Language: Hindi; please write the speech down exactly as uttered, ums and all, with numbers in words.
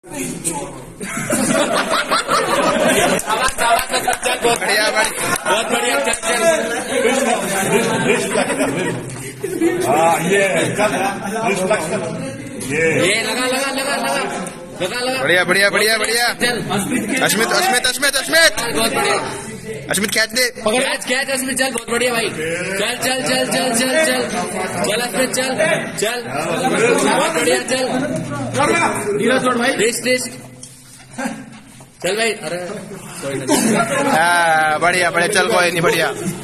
बढ़िया बहुत बढ़िया। हाँ ये ये लगा लगा लगा लगा लगा लगा। बढ़िया बढ़िया बढ़िया बढ़िया। अश्मित अश्मित अश्मित अश्मित बहुत बढ़िया। अश्मित कैच दे। कैच कैच अश्मित चल बहुत बढ़िया भाई। चल चल चल चल चल चल चल अश्मित चल चल बहुत बढ़िया। चल नीरज छोड़ भाई। रिस्ट रिस्ट चल भाई। अरे हाँ बढ़िया बढ़िया चल कोई नहीं बढ़िया।